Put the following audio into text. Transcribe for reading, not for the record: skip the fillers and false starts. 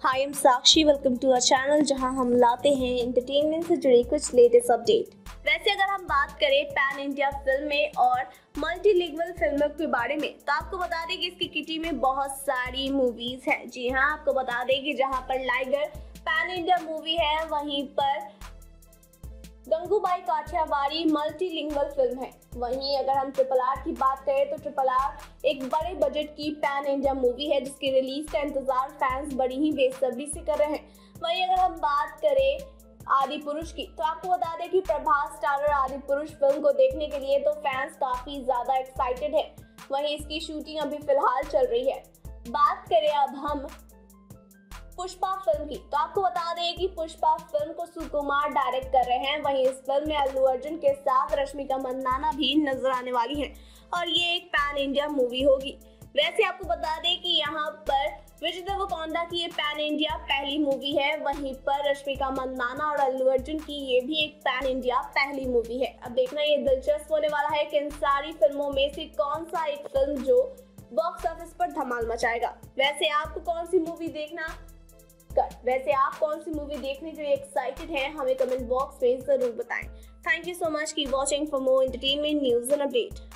Hi am Sakshi, welcome to our channel जहां हम लाते हैं एंटरटेनमेंट से जुड़ी कुछ लेटेस्ट अपडेट। वैसे अगर हम बात करें पैन इंडिया फिल्में और मल्टीलिंगुअल फिल्मों के बारे में तो आपको बता दें कि इसकी किटी में बहुत सारी मूवीज हैं। जी हाँ, आपको बता दें कि जहां पर लाइगर पैन इंडिया मूवी है, वहीं पर गंगूबाई काठियावाड़ी मल्टीलिंगुअल फिल्म है। वहीं अगर हम RRR की बात करें तो RRR एक बड़े बजट की पैन इंडिया मूवी है जिसकी रिलीज का इंतजार फैंस बड़ी ही बेसब्री से कर रहे हैं। वहीं अगर हम बात करें आदि पुरुष की तो आपको बता दें कि प्रभास स्टारर आदि पुरुष फिल्म को देखने के लिए तो फैंस काफी ज्यादा एक्साइटेड है। वहीं इसकी शूटिंग अभी फिलहाल चल रही है। बात करें अब हम पुष्पा फिल्म की तो आपको बता दें कि पुष्पा फिल्म को सुकुमार डायरेक्ट कर रहे हैं। वहीं इस फिल्म में अल्लू अर्जुन के साथ रश्मिका मंदाना भी नजर आने वाली हैं और ये एक पैन इंडिया मूवी होगी। वैसे आपको बता दें कि यहाँ पर विजय देवरकोंडा की ये पैन इंडिया पहली मूवी है, वहीं पर रश्मिका मंदाना और अल्लू अर्जुन की ये भी एक पैन इंडिया पहली मूवी है। अब देखना ये दिलचस्प होने वाला है कि इन सारी फिल्मों में से कौन सा एक फिल्म जो बॉक्स ऑफिस पर धमाल मचाएगा। वैसे आप कौन सी मूवी देखने के लिए एक्साइटेड हैं, हमें कमेंट बॉक्स में जरूर बताएं। थैंक यू सो मच की watching for more entertainment news and update.